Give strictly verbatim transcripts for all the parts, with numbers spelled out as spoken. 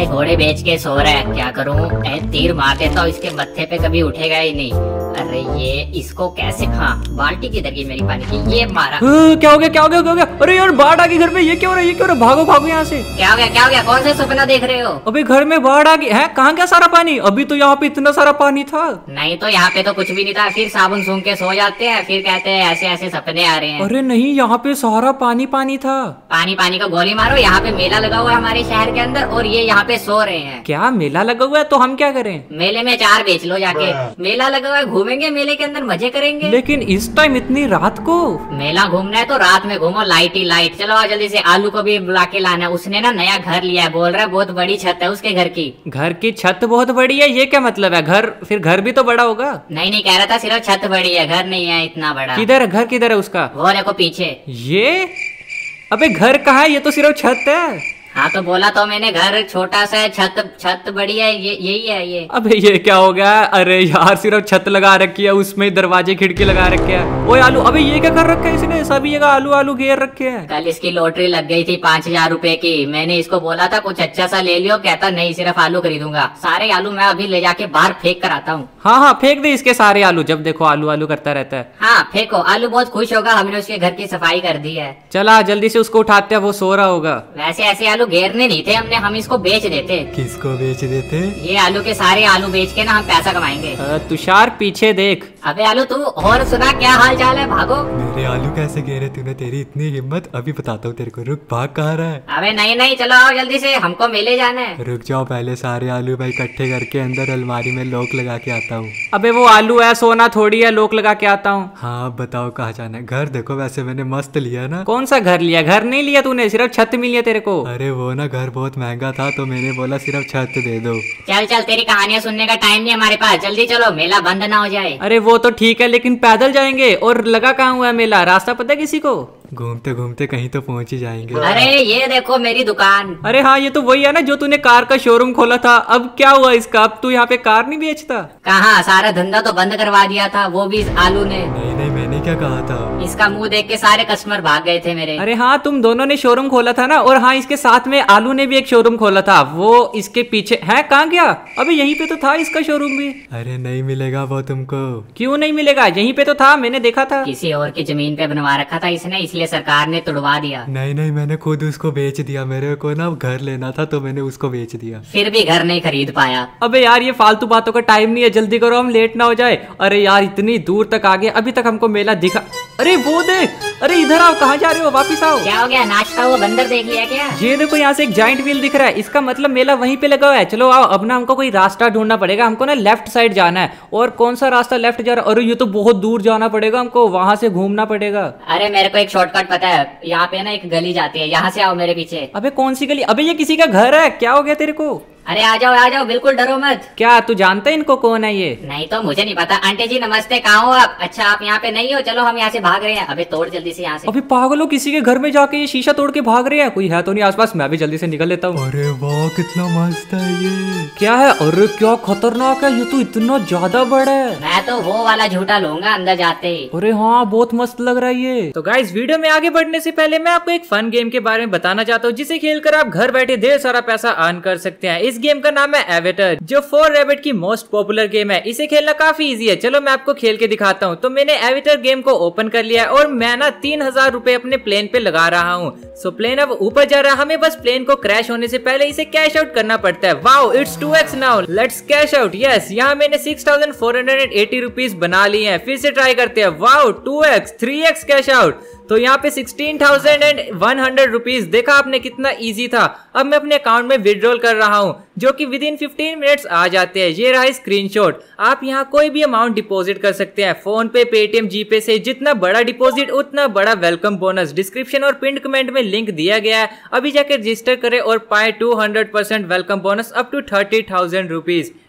भाई घोड़े बेच के सो रहा है, क्या करूं? ए, तीर मार देता हूँ इसके मत्थे पे, कभी उठेगा ही नहीं। अरे ये इसको कैसे, हाँ बाल्टी किधर गई मेरी पानी की, ये मारा। क्या हो गया क्या हो गया क्या हो गया? अरे यार बाढ़ आ गई घर में, ये क्या हो रहा है ये क्या हो रहा है? भागो भागो यहाँ से। क्या हो गया क्या हो गया? कौन सा सपना देख रहे हो? अबे घर में बाढ़ आ गई है। कहाँ गया सारा पानी? अभी तो यहाँ पे इतना सारा पानी था। नहीं तो यहाँ पे तो कुछ भी नहीं था, फिर साबुन सूंघ के सो जाते हैं, फिर कहते हैं ऐसे ऐसे सपने आ रहे हैं। अरे नहीं, यहाँ पे सारा पानी पानी था। पानी पानी का गोली मारो, यहाँ पे मेला लगा हुआ है हमारे शहर के अंदर और ये यहाँ पे सो रहे हैं। क्या मेला लगा हुआ है? तो हम क्या करें? मेले में चार बेच लो जाके। मेला लगा हुआ है, घूमेंगे मेले के अंदर, मजे करेंगे। लेकिन इस टाइम इतनी रात को? मेला घूमना है तो रात में घूमो, लाइट ही लाइट। चलो आओ जल्दी से, आलू को भी बुला के लाना है, उसने ना नया घर लिया है, बोल रहा है बहुत बड़ी छत है उसके घर की। घर की छत बहुत बड़ी है, ये क्या मतलब है? घर फिर घर भी तो बड़ा होगा। नहीं नहीं, कह रहा था सिर्फ छत बड़ी है, घर नहीं है इतना बड़ा। किधर है घर? किधर है उसका? वो देखो पीछे। ये अबे घर कहाँ है? ये तो सिर्फ छत है। हाँ तो बोला तो मैंने, घर छोटा सा है, छत छत बड़ी है, ये यही है ये। अबे ये क्या हो गया? अरे यार सिर्फ छत लगा रखी है, उसमें दरवाजे खिड़की लगा रखे हैं। ओए आलू, अबे ये क्या कर रखा है इसने? सभी जगह आलू आलू घेर रखे हैं। कल इसकी लॉटरी लग गई थी पाँच हजार रूपए की, मैंने इसको बोला था कुछ अच्छा सा ले लियो, कहता नहीं सिर्फ आलू खरीदूंगा। सारे आलू मैं अभी ले जाके बाहर फेंक कर आता हूँ। हाँ हाँ फेंक दे इसके सारे आलू, जब देखो आलू आलू करता रहता है। हाँ फेंको, आलू बहुत खुश होगा, हमने उसके घर की सफाई कर दी है। चला जल्दी से उसको उठाते हैं, वो सो रहा होगा। वैसे ऐसे आलू घेरने नहीं थे हमने, हम इसको बेच देते। किसको बेच देते? ये आलू के सारे आलू बेच के ना हम पैसा कमाएंगे। तुषार पीछे देख। अबे आलू तू और सुना, क्या हाल चाल है? भागो। मेरे आलू कैसे घेरे तूने? तेरी इतनी हिम्मत, अभी बताता हूँ तेरे को। रुक, भाग कहाँ रहा है? अबे नहीं नहीं, चलो आओ जल्दी से, हमको मेले जाना है। रुक जाओ, पहले सारे आलू भाई इकट्ठे करके अंदर अलमारी में लॉक लगा के आता हूँ। अबे वो आलू है, सोना थोड़ी है, लॉक लगा के आता हूँ। हाँ बताओ कहाँ जाना है? घर देखो, वैसे मैंने मस्त लिया ना। कौन सा घर लिया? घर नहीं लिया तूने, सिर्फ छत मिली है तेरे को। अरे वो ना घर बहुत महंगा था तो मैंने बोला सिर्फ छत दे दो। चल चल, तेरी कहानियां सुनने का टाइम नहीं हमारे पास, जल्दी चलो, मेला बंद ना हो जाए। अरे वो तो ठीक है, लेकिन पैदल जाएंगे। और लगा कहाँ हुआ है मेला? रास्ता पता है किसी को? घूमते घूमते कहीं तो पहुंच ही जाएंगे। अरे ये देखो मेरी दुकान। अरे हाँ ये तो वही है ना जो तूने कार का शोरूम खोला था। अब क्या हुआ इसका? अब तू यहाँ पे कार नहीं बेचता? कहाँ, सारा धंधा तो बंद करवा दिया था, वो भी आलू ने। नहीं नहीं, मैंने क्या कहा था? इसका मुंह देख के सारे कस्टमर भाग गए थे मेरे। अरे हाँ तुम दोनों ने शोरूम खोला था ना, और हाँ इसके साथ में आलू ने भी एक शोरूम खोला था, वो इसके पीछे है। कहाँ गया? अबे यहीं पे तो था इसका शोरूम भी। अरे नहीं मिलेगा वो तुमको। क्यों नहीं मिलेगा? यहीं पे तो था, मैंने देखा था। किसी और की जमीन पे बनवा रखा था इसने, इसलिए सरकार ने तोड़वा दिया। नहीं नहीं, मैंने खुद उसको बेच दिया। मेरे को ना घर लेना था तो मैंने उसको बेच दिया। फिर भी घर नहीं खरीद पाया। अबे यार ये फालतू बातों का टाइम नहीं है, जल्दी करो, हम लेट ना हो जाए। अरे यार इतनी दूर तक आ गए, अभी तक हमको मेला दिखा। अरे वो देख, अरे इधर आओ, कहाँ जा रहे हो? वापिस आओ। क्या हो गया? नाचता हुआ बंदर देख लिया क्या? ये देखो यहाँ से एक जाइंट व्हील दिख रहा है, इसका मतलब मेला वहीं पे लगा हुआ है। चलो आओ, अब ना हमको कोई रास्ता ढूंढना पड़ेगा, हमको ना लेफ्ट साइड जाना है। और कौन सा रास्ता लेफ्ट जा रहा है? अरे ये तो बहुत दूर जाना पड़ेगा हमको, वहां से घूमना पड़ेगा। अरे मेरे को एक शॉर्टकट पता है, यहाँ पे ना एक गली जाती है, यहाँ से आओ मेरे पीछे। अबे कौन सी गली? अबे ये किसी का घर है, क्या हो गया तेरे को? अरे आ जाओ आ जाओ, बिल्कुल डरो मत। क्या तू जानता है इनको कौन है ये? नहीं तो मुझे नहीं पता। आंटी जी नमस्ते, कहाँ हो आप? अच्छा आप यहाँ पे नहीं हो, चलो हम यहाँ से भाग रहे हैं। अबे तोड़ जल्दी से यहाँ से। अबे पागलों, किसी के घर में जाके ये शीशा तोड़ के भाग रहे हैं? कोई है तो नहीं आसपास? मैं भी जल्दी से निकल लेता हूँ। अरे वाह कितना मस्त है ये। क्या है? अरे क्या खतरनाक है, ये तो इतना ज्यादा बड़ा है। मैं तो वो वाला झूठा लूंगा अंदर जाते ही। अरे हाँ बहुत मस्त लग रहा है ये। तो गाइस वीडियो में आगे बढ़ने से पहले मैं आपको एक फन गेम के बारे में बताना चाहता हूँ, जिसे खेलकर आप घर बैठे ढेर सारा पैसा अर्न कर सकते हैं। इस गेम का नाम है एवेटर, जो फोर रैबिट की मोस्ट पॉपुलर गेम है। इसे खेलना काफी इजी है, चलो मैं आपको खेल के दिखाता हूँ। तो मैंने एवेटर गेम को ओपन कर लिया है और मैं ना तीन हजार रूपए अपने प्लेन पे लगा रहा हूँ। सो प्लेन अब ऊपर जा रहा है, हमें बस प्लेन को क्रैश होने से पहले इसे कैश आउट करना पड़ता है। Wow it's two x now, let's cash out. Yes, यहाँ मैंने six thousand four hundred eighty rupees बना लिए हैं। फिर से ट्राई करते हैं। Wow two x, three x cash out. तो यहाँ पे sixteen thousand one hundred rupees, देखा आपने कितना इजी था। अब मैं अपने अकाउंट में विड्रॉल कर रहा हूँ, जो कि विद इन फिफ्टीन मिनट्स आ जाते हैं। ये रहा स्क्रीनशॉट। आप यहाँ कोई भी अमाउंट डिपॉजिट कर सकते हैं, फोन पे, पेटीएम, जीपे से। जितना बड़ा डिपॉजिट उतना बड़ा वेलकम बोनस। डिस्क्रिप्शन और पिन कमेंट में लिंक दिया गया है, अभी जाकर रजिस्टर करें और पाए two hundred percent welcome bonus up to thirty thousand rupees.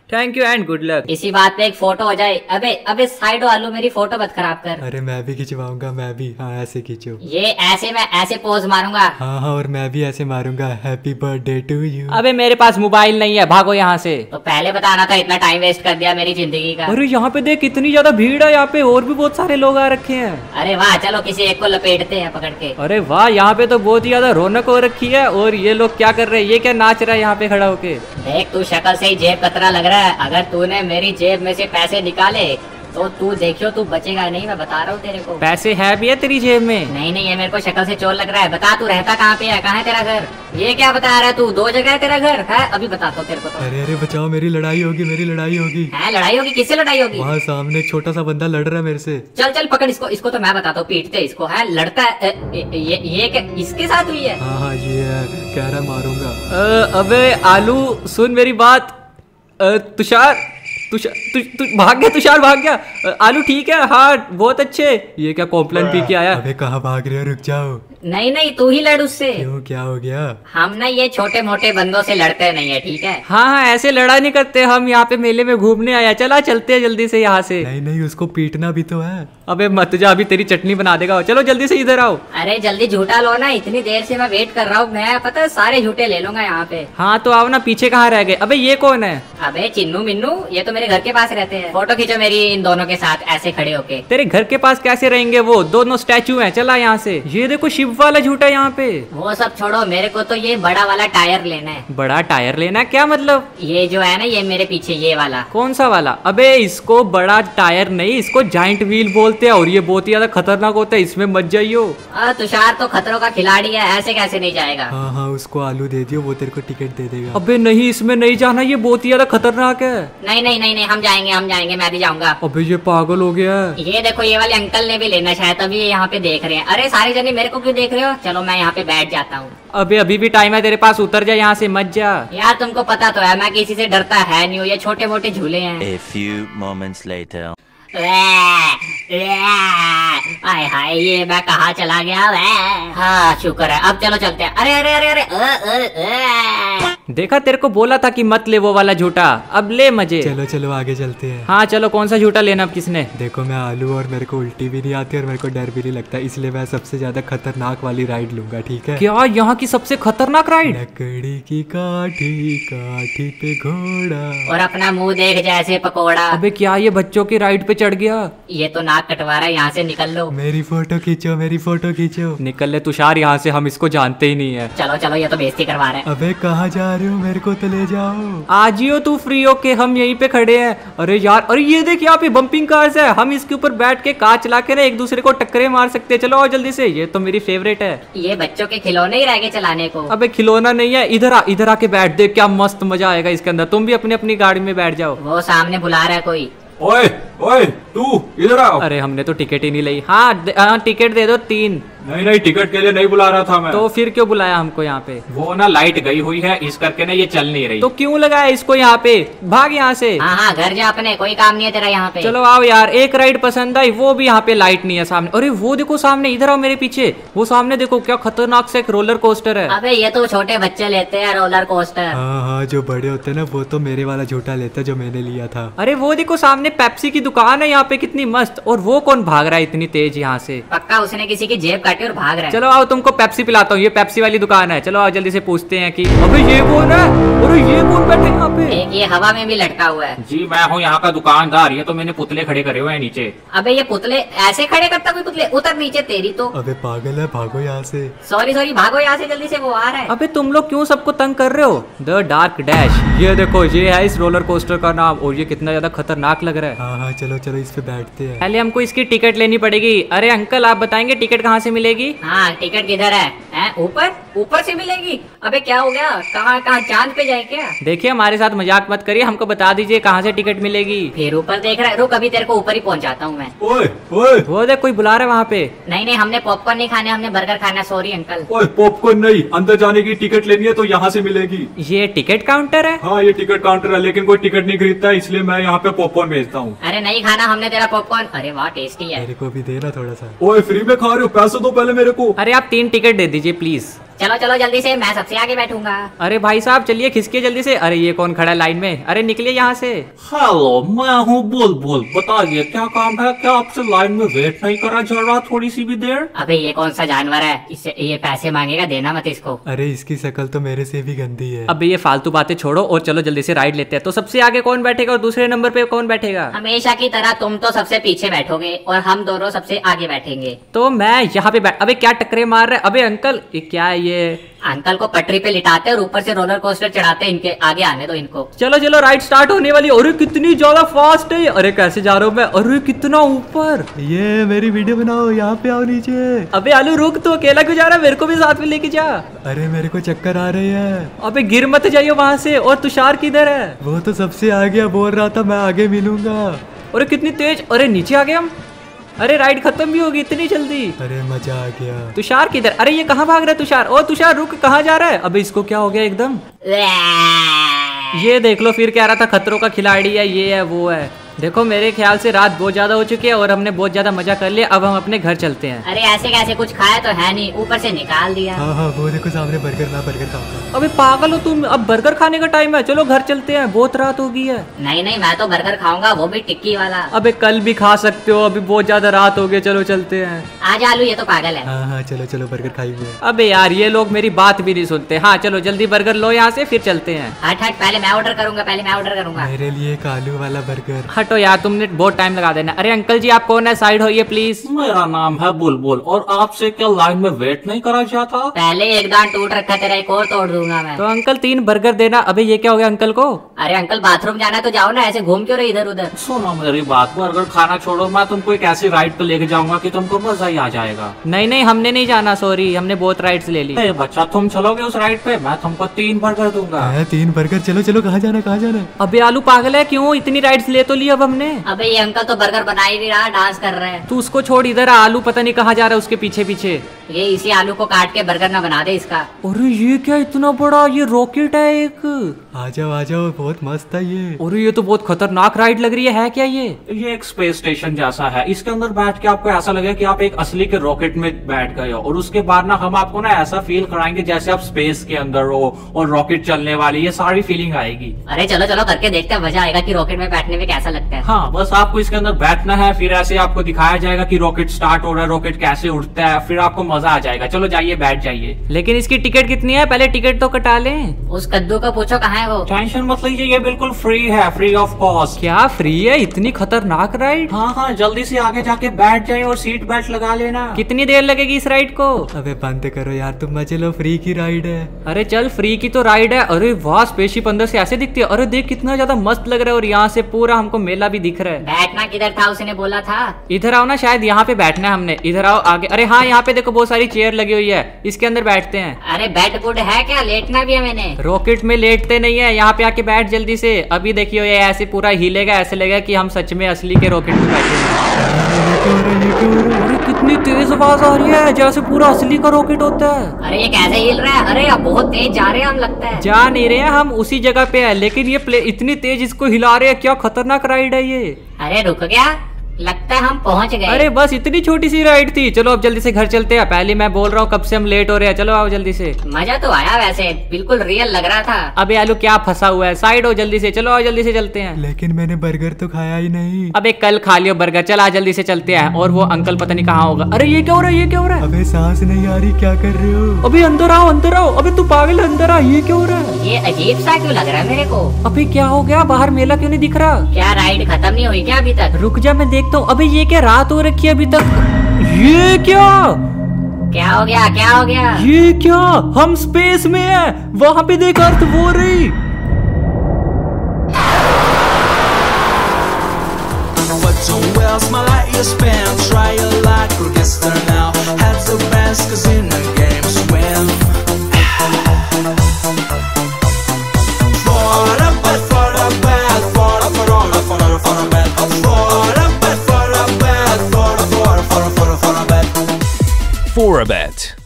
Thank you and good luck. इसी बात पे एक फोटो हो जाए। अबे अबे साइड वालों मेरी फोटो मत खराब कर। अरे मैं भी खिंचवाऊंगा, मैं भी। हाँ ऐसे खींचो। ये ऐसे मैं ऐसे पोज मारूंगा। हाँ हाँ और मैं भी ऐसे मारूंगा, हैप्पी बर्थडे टू यू। अबे मेरे पास मोबाइल नहीं है, भागो यहाँ से। तो पहले बताना था, इतना टाइम वेस्ट कर दिया मेरी जिंदगी का। अरे यहाँ पे देख कितनी ज्यादा भीड़ है, यहाँ पे और भी बहुत सारे लोग आ रखे हैं। अरे वाह, चलो किसी एक को लपेटते हैं पकड़ के। अरे वाह, यहाँ पे तो बहुत ही ज्यादा रौनक हो रखी है। और ये लोग क्या कर रहे हैं, ये क्या नाच रहा है यहाँ पे खड़ा होके। देख तू शक्ल से ही जेब कतरा लग रहा है। अगर तूने मेरी जेब में से पैसे निकाले तो तू देखियो तू बचेगा नहीं, मैं बता रहा हूँ तेरे को। पैसे है भी है तेरी जेब में? नहीं नहीं, ये मेरे को शक्ल से चोर लग रहा है। बता तू रहता कहाँ पे है, कहाँ है तेरा घर? ये क्या बता रहा है तू, दो जगह है तेरा घर है? अभी बताता हूँ तेरे को तो। अरे अरे बचाओ, मेरी लड़ाई होगी, मेरी लड़ाई होगी। है लड़ाई होगी? किससे लड़ाई होगी? वहाँ सामने एक छोटा सा बंदा लड़ रहा है मेरे से। चल चल पकड़ इसको, इसको तो मैं बताता हूँ, पीटते इसको। है लड़ता है ये, ये, ये क्या इसके साथ हुई है? हाँ हाँ ये है, कह रहा मारूंगा। अ, अबे आलू सुन मेरी बात। अ, तुषार तुषार तु, तु, भाग गया, तुषार भाग गया। अ, आलू ठीक है? हाँ बहुत अच्छे। ये क्या कॉम्प्लेन पी के आया? अबे कहाँ भाग रहे हो, रुक जाओ। नहीं नहीं, तू ही लड़ उससे। क्यों, क्या हो गया? हम ना ये छोटे मोटे बंदों से लड़ते नहीं है, ठीक है? हाँ हाँ ऐसे लड़ा नहीं करते, हम यहाँ पे मेले में घूमने आया। चला चलते हैं जल्दी से यहाँ से। नहीं नहीं, उसको पीटना भी तो है। अबे मत जा, अभी तेरी चटनी बना देगा। चलो जल्दी से इधर आओ। अरे जल्दी झूठा लो ना, इतनी देर से मैं वेट कर रहा हूँ। मैं पता है सारे झूठे ले लूंगा यहाँ पे। हाँ तो आओ ना, पीछे कहाँ रह गए? अबे ये कौन है? अबे चिन्नू मिन्नू, ये तो मेरे घर के पास रहते हैं। फोटो खींचो मेरी इन दोनों के साथ ऐसे खड़े होके। तेरे घर के पास कैसे रहेंगे, वो दोनों स्टैचू हैं। चला यहाँ से। ये देखो शिव वाला झूठा यहाँ पे। वो सब छोड़ो, मेरे को तो ये बड़ा वाला टायर लेना है। बड़ा टायर लेना है? क्या मतलब? ये जो है ना, ये मेरे पीछे ये वाला। कौन सा वाला? अबे इसको बड़ा टायर नहीं, इसको जाइंट व्हील बोलते हैं और ये बहुत ही ज्यादा खतरनाक होता है, इसमें मत जाइयो। आ, तुषार तो खतरों का खिलाड़ी है, ऐसे कैसे नहीं जाएगा? हाँ हाँ उसको आलू दे दियो, वो तेरे को टिकट दे देगा। अबे नहीं, इसमें नहीं जाना, ये बहुत ही ज्यादा खतरनाक है। नहीं नहीं नहीं नहीं, हम जाएंगे हम जाएंगे, मैं भी जाऊंगा। अबे ये पागल हो गया है। ये देखो ये वाले अंकल ने भी लेना शायद, तभी ये यहाँ पे देख रहे हैं। अरे सारे जने मेरे को क्यों देख रहे हो? चलो मैं यहाँ पे बैठ जाता हूँ। अबे अभी भी टाइम है तेरे पास, उतर जा यहाँ से, मत जा। यार तुमको पता तो है मैं किसी से डरता है नहीं हूँ, ये छोटे मोटे झूले हैं। A few moments later. हाय हाय, ये मैं कहाँ चला गया? हाँ शुक्र है, अब चलो चलते हैं। अरे अरे अरे अरे अ, अ, अ। देखा, तेरे को बोला था कि मत ले वो वाला झूठा, अब ले मजे। चलो चलो आगे चलते हैं। हाँ चलो, कौन सा झूठा लेना अब किसने? देखो मैं आलू और मेरे को उल्टी भी नहीं आती और मेरे को डर भी नहीं लगता, इसलिए मैं सबसे ज्यादा खतरनाक वाली राइड लूंगा, ठीक है? क्या यहाँ की सबसे खतरनाक राइड? लकड़ी की काठी, काठी पे घोड़ा। और अपना मुंह देख जैसे पकोड़ा। अबे क्या ये बच्चों की राइड पे चढ़ गया? ये तो नाक कटवा रहा है, यहाँ से निकल लो। मेरी फोटो खींचो, मेरी फोटो खींचो। निकल ले तुषार यहाँ से, हम इसको जानते ही नहीं है। चलो चलो, ये तो बेइज्जती करवा रहे हैं। अबे कहाँ जा रहे हो, मेरे को तो ले जाओ। आज ही हो तू फ्री होके, हम यहीं पे खड़े हैं। अरे यार, अरे ये देख यहाँ पे बम्पिंग कार्स है, हम इसके ऊपर बैठ के कार चला के ना एक दूसरे को टक्करे मार सकते हैं। चलो आओ जल्दी से, ये तो मेरी फेवरेट है। ये बच्चों के खिलौने ही रह गए चलाने को। अबे खिलौना नहीं है, इधर आ, इधर आके बैठ, देख क्या मस्त मजा आएगा इसके अंदर। तुम भी अपनी अपनी गाड़ी में बैठ जाओ। वो सामने बुला रहा है कोई। ओए ओए तू इधर आओ। अरे हमने तो टिकट ही नहीं ली। हाँ दे- हाँ टिकट दे दो तीन। नहीं नहीं, टिकट के लिए नहीं बुला रहा था मैं। तो फिर क्यों बुलाया हमको यहाँ पे? वो ना लाइट गई हुई है, इस करके ना ये चल नहीं रही। तो क्यों लगाया इसको यहाँ पे? भाग यहाँ से। हाँ हाँ, घर जा अपने, कोई काम नहीं है तेरा यहाँ पे। चलो आओ यार, एक राइड पसंद आई, वो भी यहाँ पे लाइट नहीं है सामने। अरे वो देखो सामने, इधर आओ मेरे पीछे, वो सामने देखो क्या खतरनाक से एक रोलर कोस्टर है। अबे ये तो छोटे बच्चे लेते हैं रोलर कोस्टर। हाँ हाँ जो बड़े होते हैं ना, वो तो मेरे वाला झूठा लेते हैं जो मैंने लिया था। अरे वो देखो सामने पेप्सी की दुकान है यहाँ पे, कितनी मस्त। और वो कौन भाग रहा है इतनी तेज यहाँ से? पक्का उसने किसी की जेब काटी और भाग रहा है। चलो आओ तुमको पेप्सी पिलाता हूँ, ये पेप्सी वाली दुकान है। चलो आओ जल्दी से पूछते हैं कि अबे ये कौन है? अरे ये कौन बैठे यहाँ पे? एक ये हवा में भी लटका हुआ है। जी मैं हूँ यहाँ का दुकानदार, ये तो मैंने पुतले खड़े करे हुए हैं नीचे। अबे ये पुतले ऐसे खड़े करता कोई पुतले? उतर नीचे तेरी तो। अबे पागल है, भागो यहाँ से। सॉरी सॉरी, भागो यहाँ से जल्दी से, वो आ रहा है। अबे तुम लोग क्यों सबको तंग कर रहे हो? द डार्क डैश, ये देखो ये है इस रोलर कोस्टर का नाम, और ये कितना ज्यादा खतरनाक लग रहा है। हाँ हाँ चलो चलो इस पे बैठते हैं। पहले हमको इसकी टिकट लेनी पड़ेगी। अरे अंकल आप बताएंगे टिकट कहाँ से मिलेगी? हाँ टिकट किधर है? हैं, ऊपर ऊपर से मिलेगी? अबे क्या हो गया, कहाँ कहाँ चांद पे जाए क्या? देखिए हमारे साथ मजाक मत करिए, हमको बता दीजिए कहाँ से टिकट मिलेगी। फिर ऊपर देख रहा है, रुक अभी तेरे को ऊपर ही पहुँचाता हूँ मैं। ओए ओए वो देख कोई बुला रहा है वहाँ पे। नहीं नहीं, हमने पॉपकॉर्न नहीं खाने, हमने बर्गर खाना। Sorry uncle. ओए, पॉपकॉर्न नहीं, अंदर जाने की टिकट लेनी है तो यहाँ से मिलेगी। ये टिकट काउंटर है? हाँ ये टिकट काउंटर है, लेकिन कोई टिकट नहीं खरीदता है, इसलिए मैं यहाँ पे पॉपकॉर्न बेचता हूँ। अरे नहीं खाना हमने तेरा पॉपकॉर्न। अरे वाह टेस्टी है। मेरे को भी देना थोड़ा सा। ओए फ्री में खा रहे हो, पैसे दो पहले मेरे को। अरे आप तीन टिकट दे दीजिए प्लीज। चलो चलो जल्दी से, मैं सबसे आगे बैठूंगा। अरे भाई साहब चलिए खिसके जल्दी से। अरे ये कौन खड़ा है लाइन में? अरे निकलिए यहाँ से। हेलो, मैं हूँ बुलबुल। बताइए क्या काम है? क्या आपसे लाइन में वेट नहीं करा जा रहा थोड़ी सी भी देर? अबे ये कौन सा जानवर है? इससे ये पैसे मांगेगा, देना मत इसको। अरे इसकी शक्ल तो मेरे से भी गंदी है। अबे ये फालतू बातें छोड़ो और चलो जल्दी से राइड लेते हैं। तो सबसे आगे कौन बैठेगा और दूसरे नंबर पे कौन बैठेगा? हमेशा की तरह तुम तो सबसे पीछे बैठोगे और हम दोनों सबसे आगे बैठेंगे। तो मैं यहाँ पे बैठ। अबे क्या टक्करे मार रहे? अबे अंकल ये क्या है ये? अंकल को पटरी पे लिटाते और ऊपर से रोलर कोस्टर चढ़ाते। इनके आगे आने दो इनको। चलो चलो राइड स्टार्ट होने वाली। अरे कितनी ज्यादा फास्ट है। अरे कैसे जा रहा हूँ मैं? अरे कितना ऊपर। ये मेरी वीडियो बनाओ, यहाँ पे आओ नीचे। अबे आलू रुक, तो अकेला क्यों जा रहा है? मेरे को भी साथ में लेके जा। अरे मेरे को चक्कर आ रही है। अबे गिर मत जाइए वहाँ से। और तुषार किधर है? वो तो सबसे आगे बोल रहा था मैं आगे मिलूंगा। अरे कितनी तेज। अरे नीचे आ गए हम। अरे राइड खत्म भी होगी इतनी जल्दी। अरे मजा आ गया। तुषार किधर? अरे ये कहाँ भाग रहा है तुषार? ओ तुषार रुक, कहाँ जा रहा है? अबे इसको क्या हो गया एकदम? ये देख लो, फिर कह रहा था खतरों का खिलाड़ी है, ये है वो है। देखो मेरे ख्याल से रात बहुत ज्यादा हो चुकी है और हमने बहुत ज्यादा मजा कर लिया। अब हम अपने घर चलते हैं। अरे ऐसे कैसे, कुछ खाया तो है नहीं, ऊपर से निकाल दिया। हाँ हाँ वो देखो सामने बर्गर, ना बर्गर खाऊंगा। अबे पागल हो तुम? अब बर्गर खाने का टाइम है, चलो घर चलते हैं, बहुत रात हो गई है। नहीं नहीं, मैं तो बर्गर खाऊंगा, वो भी टिक्की वाला। अबे कल भी खा सकते हो, अभी बहुत ज्यादा रात हो गई, चलो चलते हैं। आज आलू ये तो पागल है। हाँ हाँ चलो चलो बर्गर खाएंगे। अबे यार ये लोग मेरी बात भी नहीं सुनते। हाँ चलो जल्दी बर्गर लो यहाँ से, फिर चलते हैं। हट हट, पहले मैं ऑर्डर करूंगा, पहले मैं ऑर्डर करूंगा। मेरे लिए एक आलू वाला बर्गर। हटो यार, तुमने बहुत टाइम लगा देना। अरे अंकल जी आप कौन है? साइड होइए प्लीज। मेरा नाम है बुलबुल और आपसे क्या लाइन में वेट नहीं करा जाता? पहले एक दांत टूट रखा, तेरा एक और तोड़ दूंगा मैं। तो अंकल तीन बर्गर देना। अबे ये क्या हो गया अंकल को? अरे अंकल बाथरूम जाना है तो जाओ ना, ऐसे घूम क्यों रहे इधर उधर? सुनो मेरी बात, बर्गर खाना छोड़ो, मैं तुमको एक ऐसी राइड पे लेके जाऊंगा कि तुमको मजा ही आ जाएगा। नहीं नहीं हमने नहीं जाना, सॉरी, हमने बहुत राइड्स ले ली। ए बच्चा, तुम चलोगे उस राइड पे? मैं तुमको तीन बर्गर दूंगा। है तीन बर्गर? चलो चलो, कहाँ जाना कहाँ जाना? अबे आलू पागल है, क्यों इतनी राइड्स ले तो ली अब हमने। अबे ये अंकल तो बर्गर बना ही नहीं रहा, डांस कर रहा है। तू उसको छोड़, इधर आ, आलू पता नहीं कहाँ जा रहा है उसके पीछे पीछे। ये इसी आलू को काट के बर्गर ना बना दे इसका। अरे ये क्या इतना बड़ा? ये रॉकेट है एक। आ जाओ आ जाओ, बहुत मस्त है ये। अरे ये तो बहुत खतरनाक राइड लग रही है, है क्या ये? ये एक स्पेस स्टेशन जैसा है। इसके अंदर बैठ के आपको ऐसा लगेगा कि आप एक असली के रॉकेट में बैठ गए हो, और उसके बाद ना हम आपको ना ऐसा फील कराएंगे जैसे आप स्पेस के अंदर हो और रॉकेट चलने वाली, ये सारी फीलिंग आएगी। अरे चलो चलो करके देखते हैं, मजा आएगा कि रॉकेट में बैठने में कैसा लगता है। हाँ बस आपको इसके अंदर बैठना है, फिर ऐसे आपको दिखाया जाएगा कि रॉकेट स्टार्ट हो रहा है, रॉकेट कैसे उड़ता है, फिर आपको मजा आ जाएगा। चलो जाइए बैठ जाइए। लेकिन इसकी टिकट कितनी है? पहले टिकट तो कटा लें। उस कद्दू को पूछो कहाँ है वो। टेंशन मत लीजिए, ये बिल्कुल फ्री है, फ्री ऑफ कॉस्ट। क्या फ्री है? इतनी खतरनाक राइड? हाँ हाँ जल्दी से आगे जाके बैठ जाए और सीट बेल्ट लगा लेना। कितनी देर लगेगी इस राइड को? अबे बंद करो यार, तुम मजे लो, फ्री की राइड है। अरे चल फ्री की तो राइड है। अरे वाह, स्पेसशिप अंदर से ऐसे दिखती है। अरे देख कितना ज्यादा मस्त लग रहा है, और यहाँ से पूरा हमको मेला भी दिख रहा है। बैठना किधर था उसने बोला था? इधर आओ ना, शायद यहाँ पे बैठना है हमने। इधर आओ आगे। अरे हाँ यहाँ पे देखो बहुत सारी चेयर लगी हुई है, इसके अंदर बैठते हैं। अरे बेड बुड है क्या? लेटना भी है मैंने। रॉकेट में लेटते नहीं है, यहाँ पे आके बैठ जल्दी से। अभी देखियो ये ऐसे पूरा हिलेगा, ऐसे लगेगा कि हम सच में असली के रॉकेट में बैठे हैं। अरे कितनी तेज आवाज आ रही है, जैसे पूरा असली का रॉकेट होता है। अरे ये कैसे हिल रहा है? अरे अब बहुत तेज जा रहे हैं हम, लगता है। जा नहीं रहे हैं हम, उसी जगह पे है, लेकिन ये प्ले इतनी तेज इसको हिला रहे हैं। क्या खतरनाक राइड है ये। अरे रुक गया, लगता है हम पहुंच गए। अरे बस इतनी छोटी सी राइड थी। चलो अब जल्दी से घर चलते हैं। पहले मैं बोल रहा हूँ कब से हम लेट हो रहे हैं, चलो आओ जल्दी से। मजा तो आया वैसे, बिल्कुल रियल लग रहा था। अबे आलू क्या फंसा हुआ है? साइड हो जल्दी से, चलो आओ जल्दी से चलते हैं। लेकिन मैंने बर्गर तो खाया ही नहीं। अबे कल खा लियो बर्गर, चल आ जल्दी से चलते हैं। और वो अंकल पता नहीं कहाँ होगा। अरे ये क्या हो रहा है? ये क्या हो रहा है? अबे सांस नहीं आ रही, क्या कर रहे हो? अबे अंदर आओ अंदर आओ। अबे तू पागल है, अंदर आ। ये क्या हो रहा है? ये अजीब सा क्यों लग रहा है मेरे को? अबे क्या हो गया? बाहर मेला क्यों नहीं दिख रहा? क्या राइड खत्म नहीं हुई क्या अभी तक? रुक जा मैं देखता हूँ। अबे ये क्या रात हो रखी है अभी तक? ये क्या क्या हो गया? क्या हो गया? ये क्या? हम स्पेस में है, वहाँ पे देख अर्थ हो रही। So well, smile at your span, try your luck, or guess there now. Have the best, cause in the games win. For a bad, for a bad, for a for a for a for a bad, for a bad, for a bad, for a for a for a for a for a bad. For a bet.